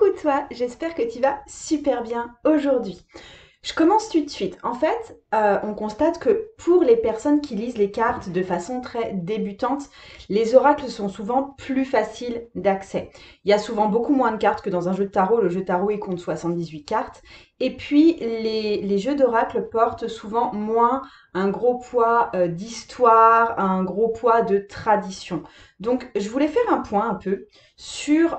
Coucou toi, j'espère que tu vas super bien aujourd'hui. Je commence tout de suite. En fait, on constate que pour les personnes qui lisent les cartes de façon très débutante, les oracles sont souvent plus faciles d'accès. Il y a souvent beaucoup moins de cartes que dans un jeu de tarot. Le jeu de tarot, il compte 78 cartes. Et puis, les jeux d'oracles portent souvent moins un gros poids d'histoire, un gros poids de tradition. Donc, je voulais faire un point un peu sur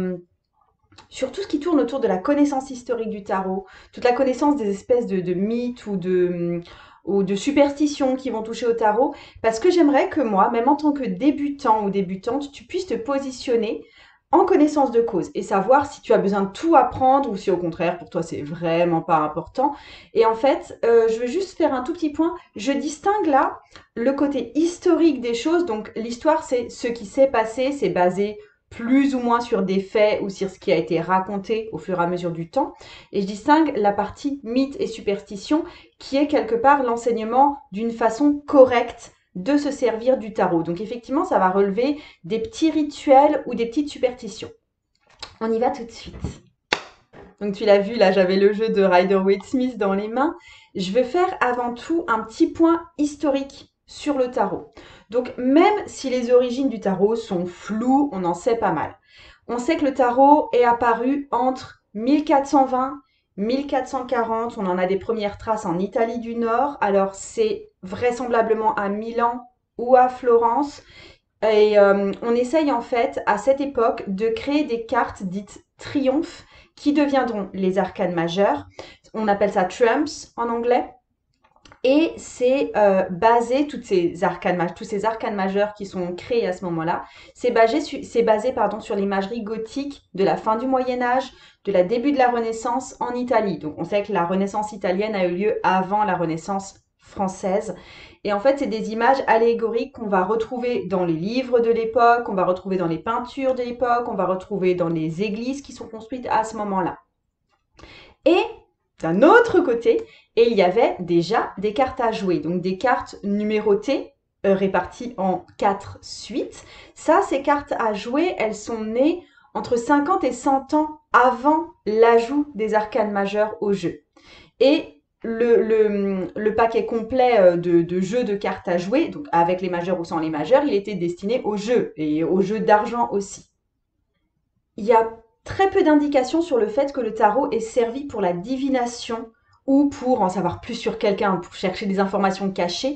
sur tout ce qui tourne autour de la connaissance historique du tarot, toute la connaissance des espèces de mythes ou de superstitions qui vont toucher au tarot, parce que j'aimerais que moi, même en tant que débutant ou débutante, tu puisses te positionner en connaissance de cause et savoir si tu as besoin de tout apprendre ou si au contraire pour toi c'est vraiment pas important. Et en fait, je veux juste faire un tout petit point. Je distingue là le côté historique des choses. Donc l'histoire c'est ce qui s'est passé, c'est basé plus ou moins sur des faits ou sur ce qui a été raconté au fur et à mesure du temps. Et je distingue la partie mythe et superstition qui est quelque part l'enseignement d'une façon correcte de se servir du tarot. Donc effectivement, ça va relever des petits rituels ou des petites superstitions. On y va tout de suite. Donc tu l'as vu, là j'avais le jeu de Rider-Waite-Smith dans les mains. Je veux faire avant tout un petit point historique sur le tarot. Donc même si les origines du tarot sont floues, on en sait pas mal. On sait que le tarot est apparu entre 1420 1440, on en a des premières traces en Italie du Nord, alors c'est vraisemblablement à Milan ou à Florence. Et on essaye en fait à cette époque de créer des cartes dites triomphes qui deviendront les arcanes majeures. On appelle ça trumps en anglais. Et c'est basé, tous ces arcanes majeurs qui sont créés à ce moment-là, c'est basé pardon, sur l'imagerie gothique de la fin du Moyen-Âge, de la début de la Renaissance en Italie. Donc on sait que la Renaissance italienne a eu lieu avant la Renaissance française. Et en fait, c'est des images allégoriques qu'on va retrouver dans les livres de l'époque, qu'on va retrouver dans les peintures de l'époque, qu'on va retrouver dans les églises qui sont construites à ce moment-là. Et d'un autre côté, il y avait déjà des cartes à jouer, donc des cartes numérotées réparties en 4 suites. Ça, ces cartes à jouer, elles sont nées entre 50 et 100 ans avant l'ajout des arcanes majeures au jeu. Et le paquet complet de jeux de cartes à jouer, donc avec les majeurs ou sans les majeurs, il était destiné au jeu et au jeu d'argent aussi. Il y a très peu d'indications sur le fait que le tarot est servi pour la divination ou pour en savoir plus sur quelqu'un, pour chercher des informations cachées.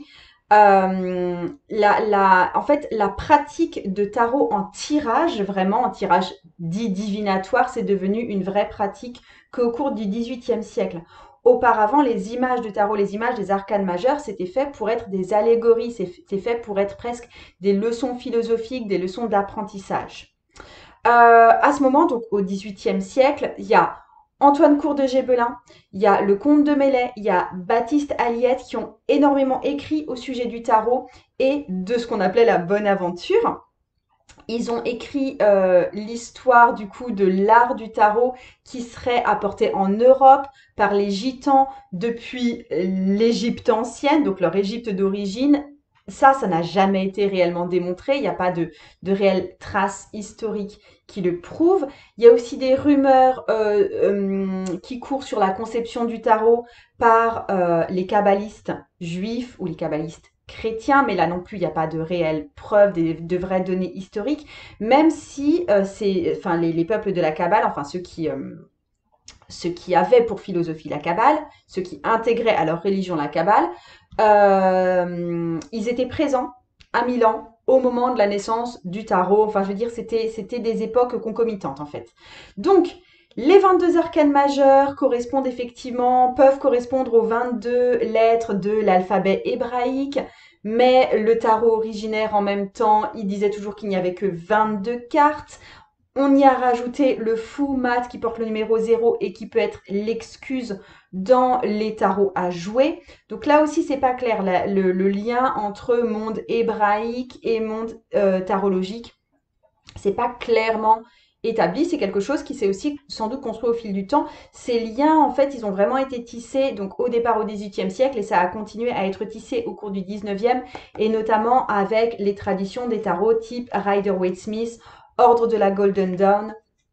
En fait, la pratique de tarot en tirage, vraiment en tirage dit divinatoire, c'est devenu une vraie pratique qu'au cours du XVIIIe siècle. Auparavant, les images de tarot, les images des arcanes majeures, c'était fait pour être des allégories, c'est fait pour être presque des leçons philosophiques, des leçons d'apprentissage. À ce moment, donc au XVIIIe siècle, il y a Antoine Court de Gébelin, il y a le comte de Mellet, il y a Baptiste Aliette qui ont énormément écrit au sujet du tarot et de ce qu'on appelait la bonne aventure. Ils ont écrit l'histoire du coup de l'art du tarot qui serait apporté en Europe par les gitans depuis l'Égypte ancienne, donc leur Égypte d'origine. Ça n'a jamais été réellement démontré. Il n'y a pas de réelles traces historiques qui le prouvent. Il y a aussi des rumeurs qui courent sur la conception du tarot par les kabbalistes juifs ou les kabbalistes chrétiens, mais là non plus, il n'y a pas de réelles preuves, de vraies données historiques, même si les peuples de la Kabbale, enfin ceux qui avaient pour philosophie la Kabbale, ceux qui intégraient à leur religion la Kabbale, ils étaient présents à Milan au moment de la naissance du tarot. Enfin, je veux dire, c'était des époques concomitantes en fait. Donc, les 22 arcanes majeures peuvent correspondre aux 22 lettres de l'alphabet hébraïque, mais le tarot originaire en même temps, il disait toujours qu'il n'y avait que 22 cartes. On y a rajouté le fou mat qui porte le numéro 0 et qui peut être l'excuse dans les tarots à jouer. Donc là aussi, c'est pas clair le lien entre monde hébraïque et monde tarologique. C'est pas clairement établi. C'est quelque chose qui s'est aussi sans doute construit au fil du temps. Ces liens, en fait, ils ont vraiment été tissés donc au départ au XVIIIe siècle et ça a continué à être tissé au cours du XIXe et notamment avec les traditions des tarots type Rider-Waite-Smith, Ordre de la Golden Dawn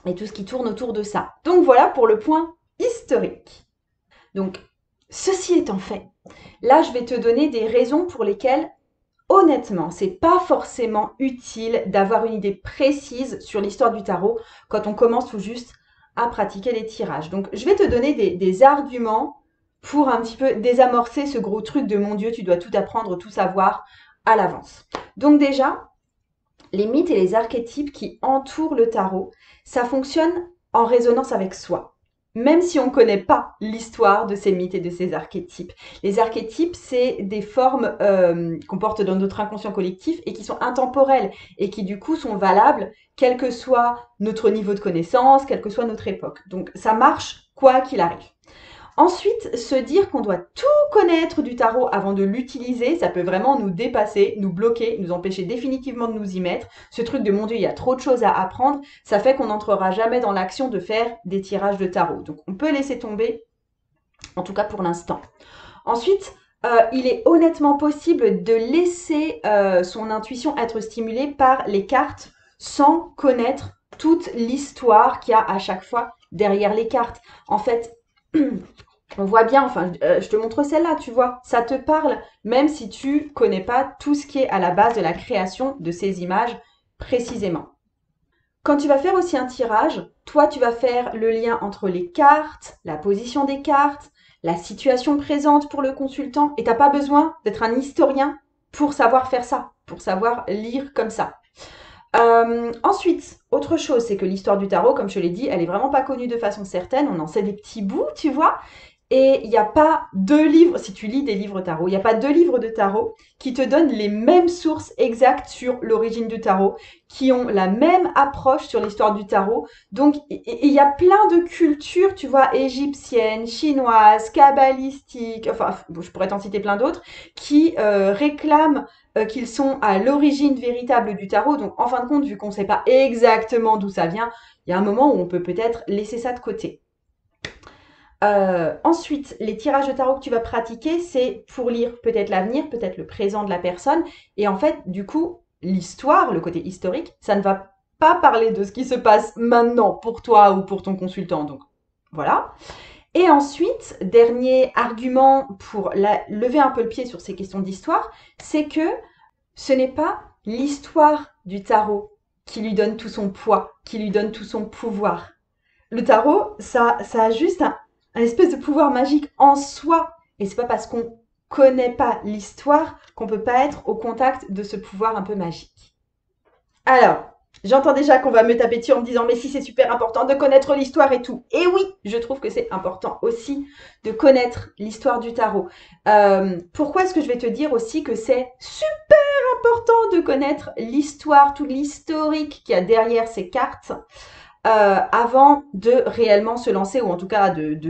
et tout ce qui tourne autour de ça. Donc voilà pour le point historique. Donc, ceci étant fait, là je vais te donner des raisons pour lesquelles, honnêtement, c'est pas forcément utile d'avoir une idée précise sur l'histoire du tarot quand on commence tout juste à pratiquer les tirages. Donc, je vais te donner des arguments pour un petit peu désamorcer ce gros truc de mon Dieu, tu dois tout apprendre, tout savoir à l'avance. Donc déjà, les mythes et les archétypes qui entourent le tarot, ça fonctionne en résonance avec soi. Même si on ne connaît pas l'histoire de ces mythes et de ces archétypes. Les archétypes, c'est des formes qu'on porte dans notre inconscient collectif et qui sont intemporelles et qui du coup sont valables quel que soit notre niveau de connaissance, quelle que soit notre époque. Donc ça marche quoi qu'il arrive. Ensuite, se dire qu'on doit tout connaître du tarot avant de l'utiliser, ça peut vraiment nous dépasser, nous bloquer, nous empêcher définitivement de nous y mettre. Ce truc de mon Dieu, il y a trop de choses à apprendre, ça fait qu'on n'entrera jamais dans l'action de faire des tirages de tarot. Donc on peut laisser tomber, en tout cas pour l'instant. Ensuite, il est honnêtement possible de laisser son intuition être stimulée par les cartes sans connaître toute l'histoire qu'il y a à chaque fois derrière les cartes. En fait, on voit bien, enfin, je te montre celle-là, tu vois, ça te parle, même si tu connais pas tout ce qui est à la base de la création de ces images précisément. Quand tu vas faire aussi un tirage, toi, tu vas faire le lien entre les cartes, la position des cartes, la situation présente pour le consultant, et t'as pas besoin d'être un historien pour savoir faire ça, pour savoir lire comme ça. Ensuite, autre chose, c'est que l'histoire du tarot, comme je l'ai dit, elle est vraiment pas connue de façon certaine. On en sait des petits bouts, tu vois. Et il n'y a pas deux livres, si tu lis des livres tarot, il n'y a pas deux livres de tarot qui te donnent les mêmes sources exactes sur l'origine du tarot, qui ont la même approche sur l'histoire du tarot. Donc, il y a plein de cultures, tu vois, égyptiennes, chinoises, kabbalistiques, enfin, je pourrais t'en citer plein d'autres, qui réclament qu'ils sont à l'origine véritable du tarot. Donc, en fin de compte, vu qu'on ne sait pas exactement d'où ça vient, il y a un moment où on peut peut-être laisser ça de côté. Ensuite, les tirages de tarot que tu vas pratiquer, c'est pour lire peut-être l'avenir, peut-être le présent de la personne. Et en fait, du coup, l'histoire, le côté historique, ça ne va pas parler de ce qui se passe maintenant pour toi ou pour ton consultant. Donc, voilà. Et ensuite, dernier argument pour lever un peu le pied sur ces questions d'histoire, c'est que ce n'est pas l'histoire du tarot qui lui donne tout son poids, qui lui donne tout son pouvoir. Le tarot, ça a juste un espèce de pouvoir magique en soi. Et c'est pas parce qu'on connaît pas l'histoire qu'on peut pas être au contact de ce pouvoir un peu magique. Alors, j'entends déjà qu'on va me taper dessus en me disant mais si c'est super important de connaître l'histoire et tout. Et oui, je trouve que c'est important aussi de connaître l'histoire du tarot. Pourquoi est-ce que je vais te dire aussi que c'est super important de connaître l'histoire, tout l'historique qu'il y a derrière ces cartes avant de réellement se lancer, ou en tout cas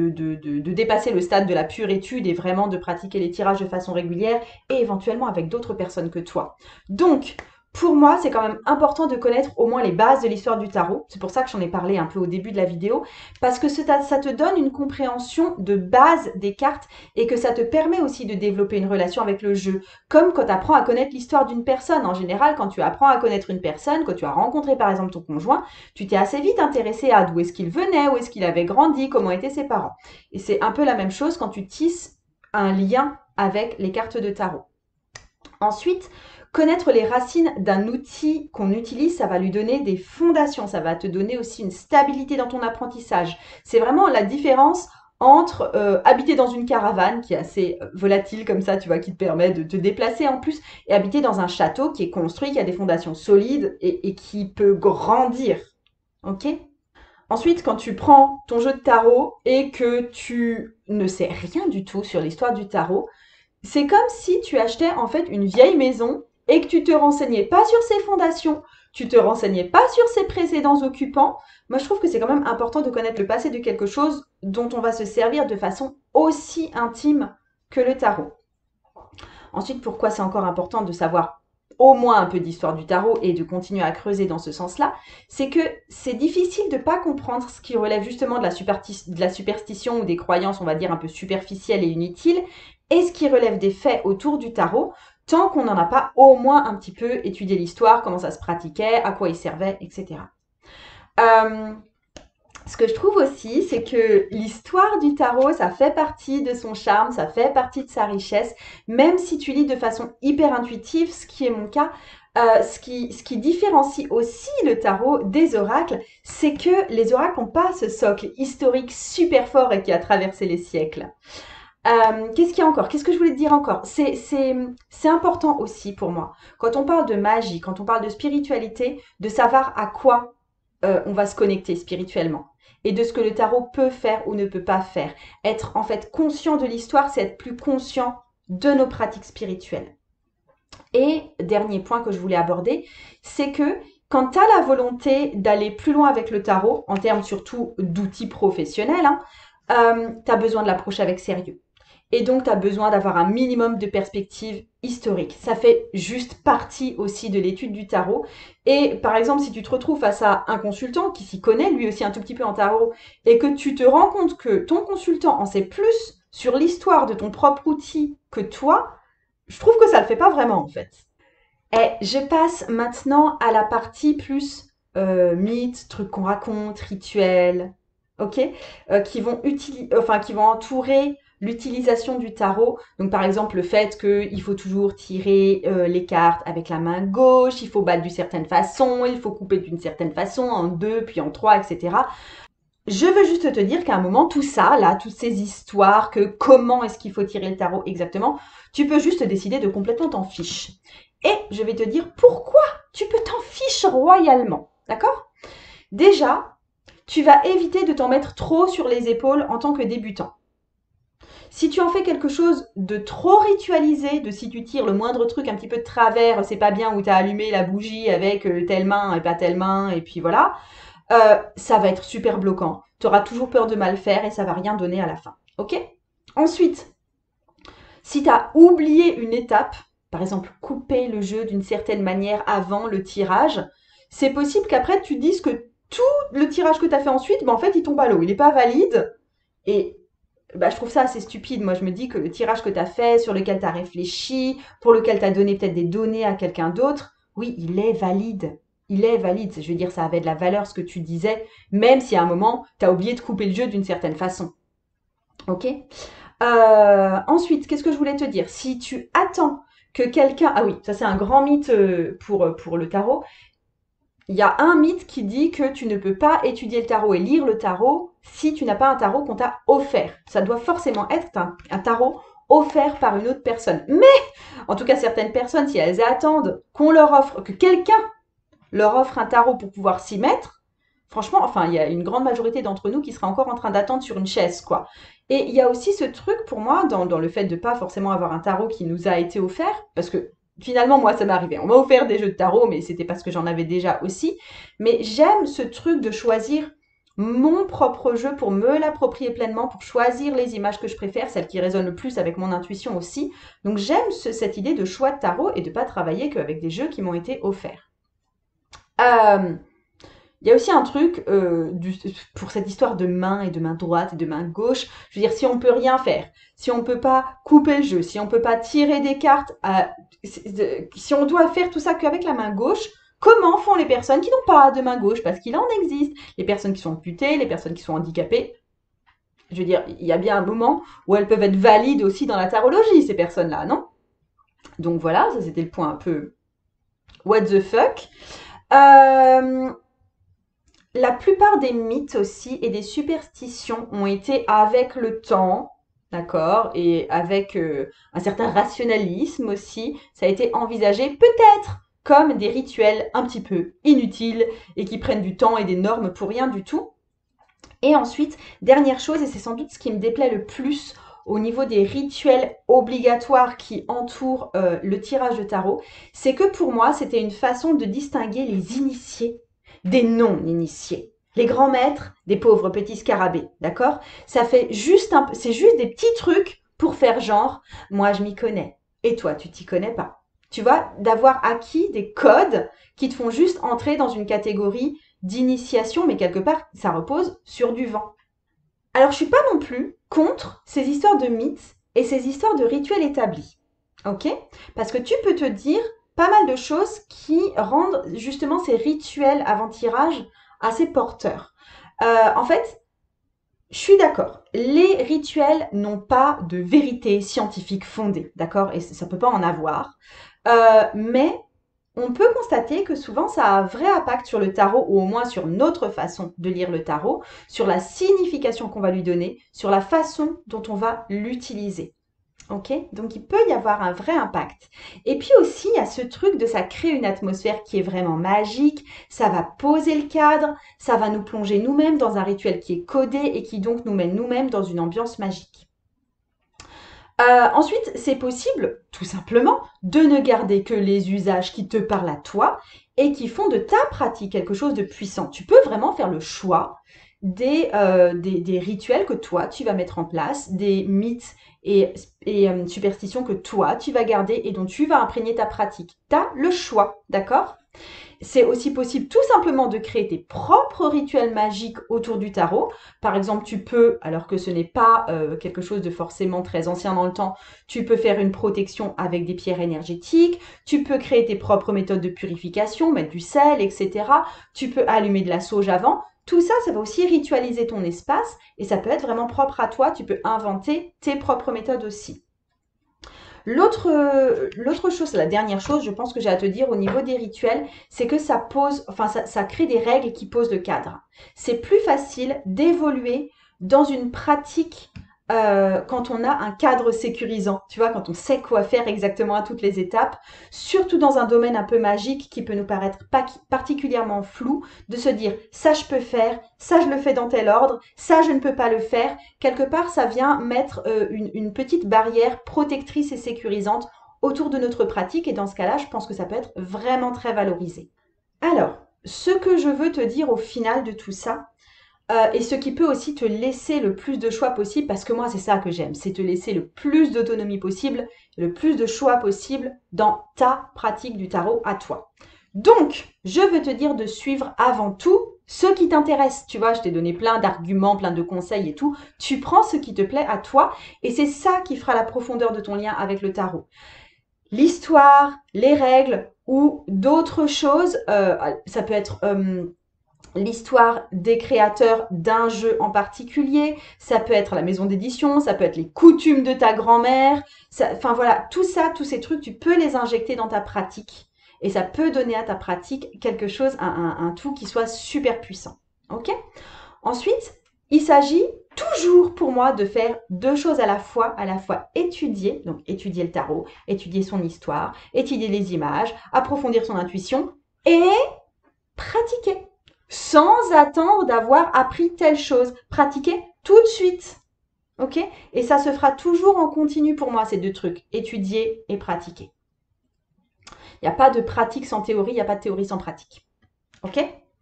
de dépasser le stade de la pure étude et vraiment de pratiquer les tirages de façon régulière et éventuellement avec d'autres personnes que toi. Donc, pour moi, c'est quand même important de connaître au moins les bases de l'histoire du tarot. C'est pour ça que j'en ai parlé un peu au début de la vidéo, parce que ça te donne une compréhension de base des cartes et que ça te permet aussi de développer une relation avec le jeu. Comme quand tu apprends à connaître l'histoire d'une personne. En général, quand tu apprends à connaître une personne, quand tu as rencontré par exemple ton conjoint, tu t'es assez vite intéressé à d'où est-ce qu'il venait, où est-ce qu'il avait grandi, comment étaient ses parents. Et c'est un peu la même chose quand tu tisses un lien avec les cartes de tarot. Ensuite, connaître les racines d'un outil qu'on utilise, ça va lui donner des fondations, ça va te donner aussi une stabilité dans ton apprentissage. C'est vraiment la différence entre habiter dans une caravane qui est assez volatile comme ça, tu vois, qui te permet de te déplacer en plus, et habiter dans un château qui est construit, qui a des fondations solides et qui peut grandir. Ok? Ensuite, quand tu prends ton jeu de tarot et que tu ne sais rien du tout sur l'histoire du tarot, c'est comme si tu achetais en fait une vieille maison et que tu te renseignais pas sur ses fondations, tu te renseignais pas sur ses précédents occupants. Moi, je trouve que c'est quand même important de connaître le passé de quelque chose dont on va se servir de façon aussi intime que le tarot. Ensuite, pourquoi c'est encore important de savoir au moins un peu d'histoire du tarot et de continuer à creuser dans ce sens-là, c'est que c'est difficile de ne pas comprendre ce qui relève justement de la superstition ou des croyances, on va dire, un peu superficielles et inutiles, et ce qui relève des faits autour du tarot, tant qu'on n'en a pas au moins un petit peu étudié l'histoire, comment ça se pratiquait, à quoi il servait, etc. que je trouve aussi, c'est que l'histoire du tarot, ça fait partie de son charme, ça fait partie de sa richesse, même si tu lis de façon hyper intuitive, ce qui est mon cas. Ce qui différencie aussi le tarot des oracles, c'est que les oracles n'ont pas ce socle historique super fort et qui a traversé les siècles. Qu'est-ce qu'il y a encore? Qu'est-ce que je voulais te dire encore? C'est important aussi pour moi, quand on parle de magie, quand on parle de spiritualité, de savoir à quoi on va se connecter spirituellement et de ce que le tarot peut faire ou ne peut pas faire. Être en fait conscient de l'histoire, c'est être plus conscient de nos pratiques spirituelles. Et dernier point que je voulais aborder, c'est que quand tu as la volonté d'aller plus loin avec le tarot, en termes surtout d'outils professionnels, hein, tu as besoin de l'approcher avec sérieux. Et donc, tu as besoin d'avoir un minimum de perspective historique. Ça fait juste partie aussi de l'étude du tarot. Et par exemple, si tu te retrouves face à un consultant qui s'y connaît, lui aussi un tout petit peu en tarot, et que tu te rends compte que ton consultant en sait plus sur l'histoire de ton propre outil que toi, je trouve que ça le fait pas vraiment en fait. Et je passe maintenant à la partie plus mythes, trucs qu'on raconte, rituels, ok, qui vont entourer l'utilisation du tarot. Donc par exemple le fait qu'il faut toujours tirer les cartes avec la main gauche, il faut battre d'une certaine façon, il faut couper d'une certaine façon en deux puis en trois, etc. Je veux juste te dire qu'à un moment, tout ça, là, toutes ces histoires, que comment est-ce qu'il faut tirer le tarot exactement, tu peux juste décider de complètement t'en fiche. Et je vais te dire pourquoi tu peux t'en fiche royalement. D'accord? Déjà, tu vas éviter de t'en mettre trop sur les épaules en tant que débutant. Si tu en fais quelque chose de trop ritualisé, de si tu tires le moindre truc un petit peu de travers, c'est pas bien, où tu as allumé la bougie avec telle main et pas telle main, et puis voilà, ça va être super bloquant. Tu auras toujours peur de mal faire et ça va rien donner à la fin. Ok? Ensuite, si tu as oublié une étape, par exemple couper le jeu d'une certaine manière avant le tirage, c'est possible qu'après tu dises que tout le tirage que tu as fait ensuite, en fait, il tombe à l'eau. Il n'est pas valide. Et je trouve ça assez stupide. Moi, je me dis que le tirage que tu as fait, sur lequel tu as réfléchi, pour lequel tu as donné peut-être des données à quelqu'un d'autre, oui, il est valide. Il est valide. Je veux dire, ça avait de la valeur ce que tu disais, même si à un moment, tu as oublié de couper le jeu d'une certaine façon. Ok? Ensuite, qu'est-ce que je voulais te dire? Si tu attends que quelqu'un... Ah oui, ça c'est un grand mythe pour le tarot. Il y a un mythe qui dit que tu ne peux pas étudier le tarot et lire le tarot si tu n'as pas un tarot qu'on t'a offert. Ça doit forcément être un tarot offert par une autre personne. Mais, en tout cas, certaines personnes, si elles attendent qu'on leur offre, que quelqu'un leur offre un tarot pour pouvoir s'y mettre, franchement, enfin, il y a une grande majorité d'entre nous qui sera encore en train d'attendre sur une chaise, quoi. Et il y a aussi ce truc pour moi dans le fait de pas forcément avoir un tarot qui nous a été offert, parce que finalement, moi, ça m'est arrivé. On m'a offert des jeux de tarot, mais c'était parce que j'en avais déjà aussi. Mais j'aime ce truc de choisir mon propre jeu pour me l'approprier pleinement, pour choisir les images que je préfère, celles qui résonnent le plus avec mon intuition aussi. Donc j'aime cette idée de choix de tarot et de pas travailler qu'avec des jeux qui m'ont été offerts. Euh, il y a aussi un truc pour cette histoire de main et de main droite et de main gauche. Je veux dire, si on peut rien faire, si on peut pas couper le jeu, si on peut pas tirer des cartes, si on doit faire tout ça qu'avec la main gauche, comment font les personnes qui n'ont pas de main gauche? Parce qu'il en existe. Les personnes qui sont amputées, les personnes qui sont handicapées. Je veux dire, il y a bien un moment où elles peuvent être valides aussi dans la tarologie, ces personnes-là, non? Donc voilà, ça c'était le point un peu what the fuck. Euh, La plupart des mythes aussi et des superstitions ont été avec le temps, d'accord, et avec un certain rationalisme aussi, ça a été envisagé peut-être comme des rituels un petit peu inutiles et qui prennent du temps et des normes pour rien du tout. Et ensuite, dernière chose, et c'est sans doute ce qui me déplaît le plus au niveau des rituels obligatoires qui entourent le tirage de tarot, c'est que pour moi, c'était une façon de distinguer les initiés des non-initiés. Les grands maîtres des pauvres petits scarabées, d'accord? Ça fait juste c'est juste des petits trucs pour faire genre, moi je m'y connais, et toi tu t'y connais pas. Tu vois, d'avoir acquis des codes qui te font juste entrer dans une catégorie d'initiation, mais quelque part, ça repose sur du vent. Alors, je suis pas non plus contre ces histoires de mythes et ces histoires de rituels établis. Ok? Parce que tu peux te dire pas mal de choses qui rendent justement ces rituels avant tirage assez porteurs. En fait, je suis d'accord. Les rituels n'ont pas de vérité scientifique fondée, d'accord? Et ça peut pas en avoir. Mais on peut constater que souvent ça a un vrai impact sur le tarot, ou au moins sur notre façon de lire le tarot, sur la signification qu'on va lui donner, sur la façon dont on va l'utiliser. Ok? Donc il peut y avoir un vrai impact. Et puis aussi, il y a ce truc de ça crée une atmosphère qui est vraiment magique, ça va poser le cadre, ça va nous plonger nous-mêmes dans un rituel qui est codé et qui donc nous mène nous-mêmes dans une ambiance magique. Ensuite, c'est possible, tout simplement, de ne garder que les usages qui te parlent à toi et qui font de ta pratique quelque chose de puissant. Tu peux vraiment faire le choix des rituels que toi, tu vas mettre en place, des mythes et superstitions que toi, tu vas garder et dont tu vas imprégner ta pratique. Tu as le choix, d'accord? C'est aussi possible tout simplement de créer tes propres rituels magiques autour du tarot. Par exemple, tu peux, alors que ce n'est pas quelque chose de forcément très ancien dans le temps, tu peux faire une protection avec des pierres énergétiques, tu peux créer tes propres méthodes de purification, mettre du sel, etc. Tu peux allumer de la sauge avant. Tout ça, ça va aussi ritualiser ton espace et ça peut être vraiment propre à toi. Tu peux inventer tes propres méthodes aussi. L'autre chose, la dernière chose, je pense que j'ai à te dire au niveau des rituels, c'est que ça pose, enfin, ça crée des règles qui posent le cadre. C'est plus facile d'évoluer dans une pratique quand on a un cadre sécurisant, tu vois, quand on sait quoi faire exactement à toutes les étapes, surtout dans un domaine un peu magique qui peut nous paraître particulièrement flou, de se dire ça je peux faire, ça je le fais dans tel ordre, ça je ne peux pas le faire. Quelque part, ça vient mettre une petite barrière protectrice et sécurisante autour de notre pratique et dans ce cas-là, je pense que ça peut être vraiment très valorisé. Alors, ce que je veux te dire au final de tout ça, et ce qui peut aussi te laisser le plus de choix possible, parce que moi c'est ça que j'aime, c'est te laisser le plus d'autonomie possible, le plus de choix possible dans ta pratique du tarot à toi. Donc, je veux te dire de suivre avant tout ce qui t'intéresse. Tu vois, je t'ai donné plein d'arguments, plein de conseils et tout. Tu prends ce qui te plaît à toi et c'est ça qui fera la profondeur de ton lien avec le tarot. L'histoire, les règles ou d'autres choses, ça peut être l'histoire des créateurs d'un jeu en particulier, ça peut être la maison d'édition, ça peut être les coutumes de ta grand-mère, enfin voilà, tout ça, tous ces trucs, tu peux les injecter dans ta pratique et ça peut donner à ta pratique quelque chose, un tout qui soit super puissant. Ok? Ensuite, il s'agit toujours pour moi de faire deux choses à la fois étudier, donc étudier le tarot, étudier son histoire, étudier les images, approfondir son intuition et pratiquer sans attendre d'avoir appris telle chose. Pratiquer tout de suite. Ok? Et ça se fera toujours en continu pour moi, ces deux trucs. Étudier et pratiquer. Il n'y a pas de pratique sans théorie, il n'y a pas de théorie sans pratique. Ok?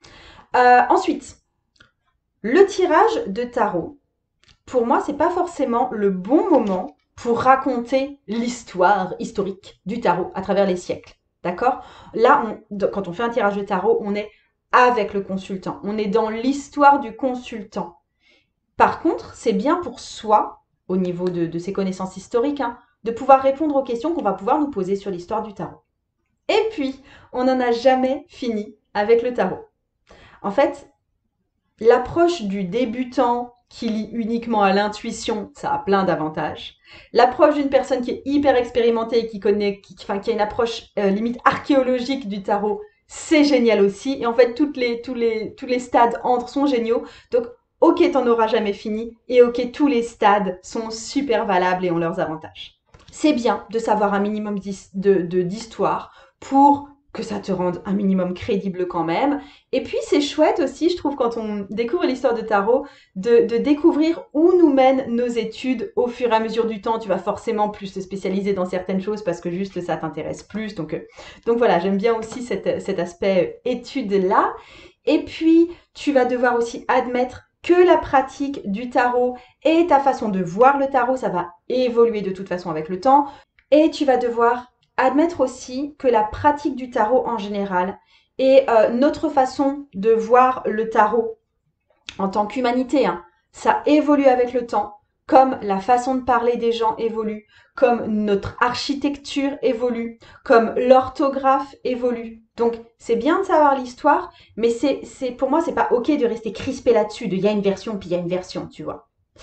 Ensuite, le tirage de tarot, pour moi, c'est pas forcément le bon moment pour raconter l'histoire historique du tarot à travers les siècles. D'accord? Là, quand on fait un tirage de tarot, on est avec le consultant. On est dans l'histoire du consultant. Par contre, c'est bien pour soi, au niveau de ses connaissances historiques, hein, de pouvoir répondre aux questions qu'on va pouvoir nous poser sur l'histoire du tarot. Et puis, on n'en a jamais fini avec le tarot. En fait, l'approche du débutant qui lit uniquement à l'intuition, ça a plein d'avantages. L'approche d'une personne qui est hyper expérimentée et qui connaît, qui a une approche limite archéologique du tarot, c'est génial aussi. Et en fait, tous les stades entre sont géniaux. Donc, ok, t'en auras jamais fini. Et ok, tous les stades sont super valables et ont leurs avantages. C'est bien de savoir un minimum d'histoire pour que ça te rende un minimum crédible quand même. Et puis c'est chouette aussi, je trouve, quand on découvre l'histoire de tarot, de découvrir où nous mènent nos études au fur et à mesure du temps. Tu vas forcément plus te spécialiser dans certaines choses parce que juste ça t'intéresse plus. Donc voilà, j'aime bien aussi cet aspect étude-là. Et puis, tu vas devoir aussi admettre que la pratique du tarot et ta façon de voir le tarot, ça va évoluer de toute façon avec le temps. Et tu vas devoir admettre aussi que la pratique du tarot en général et notre façon de voir le tarot en tant qu'humanité, hein, ça évolue avec le temps, comme la façon de parler des gens évolue, comme notre architecture évolue, comme l'orthographe évolue. Donc, c'est bien de savoir l'histoire, mais pour moi, c'est pas ok de rester crispé là-dessus, de il y a une version, puis il y a une version, tu vois.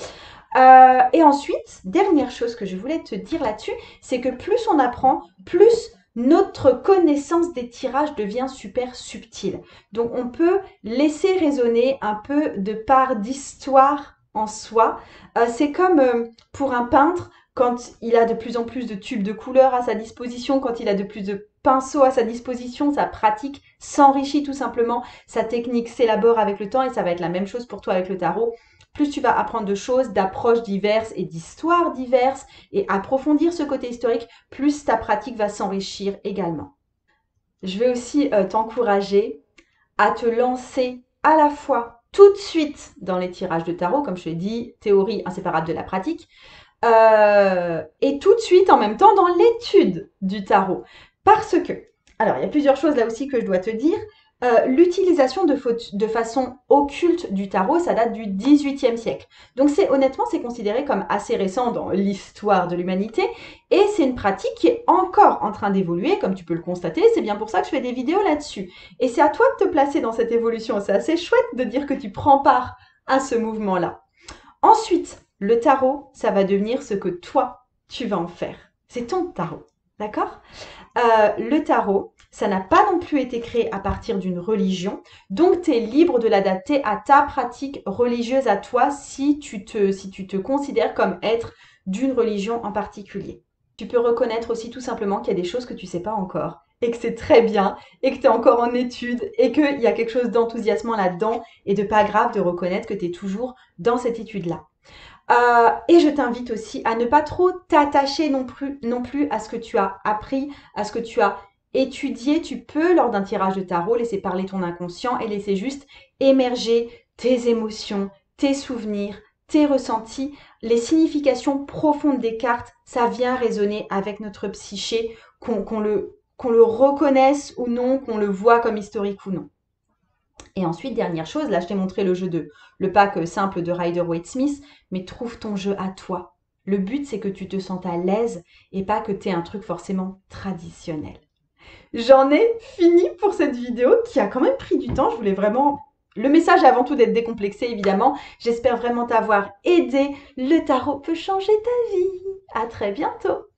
Et ensuite, dernière chose que je voulais te dire là-dessus, c'est que plus on apprend, plus notre connaissance des tirages devient super subtile. Donc on peut laisser résonner un peu de part d'histoire en soi. C'est comme pour un peintre, quand il a de plus en plus de tubes de couleurs à sa disposition, quand il a de plus de pinceaux à sa disposition, sa pratique s'enrichit tout simplement, sa technique s'élabore avec le temps et ça va être la même chose pour toi avec le tarot. Plus tu vas apprendre de choses, d'approches diverses et d'histoires diverses et approfondir ce côté historique, plus ta pratique va s'enrichir également. Je vais aussi t'encourager à te lancer à la fois tout de suite dans les tirages de tarot, comme je te l'ai dit, théorie inséparable de la pratique, et tout de suite en même temps dans l'étude du tarot. Parce que, alors il y a plusieurs choses là aussi que je dois te dire. L'utilisation de façon occulte du tarot, ça date du XVIIIe siècle. Donc honnêtement, c'est considéré comme assez récent dans l'histoire de l'humanité et c'est une pratique qui est encore en train d'évoluer, comme tu peux le constater. C'est bien pour ça que je fais des vidéos là-dessus. Et c'est à toi de te placer dans cette évolution. C'est assez chouette de dire que tu prends part à ce mouvement-là. Ensuite, le tarot, ça va devenir ce que toi, tu vas en faire. C'est ton tarot. D'accord? Le tarot, ça n'a pas non plus été créé à partir d'une religion, donc tu es libre de l'adapter à ta pratique religieuse à toi si tu te considères comme être d'une religion en particulier. Tu peux reconnaître aussi tout simplement qu'il y a des choses que tu sais pas encore et que c'est très bien et que tu es encore en étude et qu'il y a quelque chose d'enthousiasmant là-dedans et de pas grave de reconnaître que tu es toujours dans cette étude-là. Et je t'invite aussi à ne pas trop t'attacher non plus à ce que tu as appris, à ce que tu as étudié. Tu peux, lors d'un tirage de tarot, laisser parler ton inconscient et laisser juste émerger tes émotions, tes souvenirs, tes ressentis. Les significations profondes des cartes, ça vient résonner avec notre psyché, qu'on le reconnaisse ou non, qu'on le voit comme historique ou non. Et ensuite, dernière chose, là je t'ai montré le jeu de le pack simple de Rider-Waite-Smith, mais trouve ton jeu à toi. Le but, c'est que tu te sentes à l'aise et pas que tu aies un truc forcément traditionnel. J'en ai fini pour cette vidéo qui a quand même pris du temps. Je voulais vraiment... Le message est avant tout d'être décomplexé, évidemment. J'espère vraiment t'avoir aidé. Le tarot peut changer ta vie. À très bientôt.